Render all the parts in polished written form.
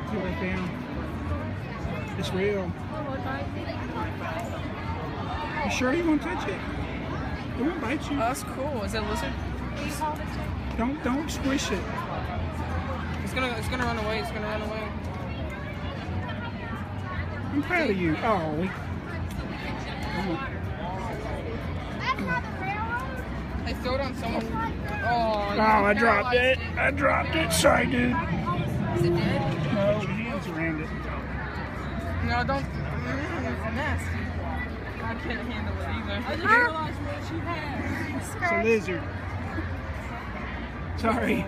Put it down. It's real. You sure you want to touch it? It won't bite you. Oh, that's cool. Is it a lizard? Don't squish it. It's gonna run away. It's gonna run away. I'm proud of you. Oh. They throw it on someone. Oh, I dropped it. I dropped it. Sorry, dude. Is it dead? No, the hands around it. No, don't. It's nasty. I can't handle it either. I just realized what she had. It's a lizard. Sorry.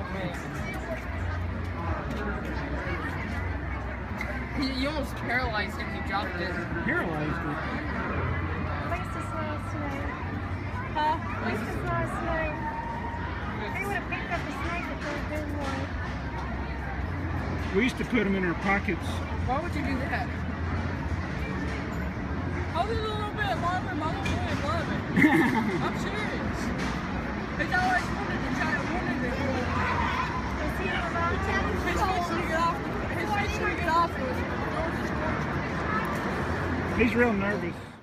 You almost paralyzed him when you dropped it. Paralyzed it. At least it's not a snake. Huh? At least it's not a snake. They would have picked up a snake if they were doing one. We used to put them in our pockets. Why would you do that? I'll do a little bit. Love him. I don't really love him. I'm serious. He's always wanted to try to wanted it. Is he alive? His fish to get off. His fish to get off was. He's real nervous.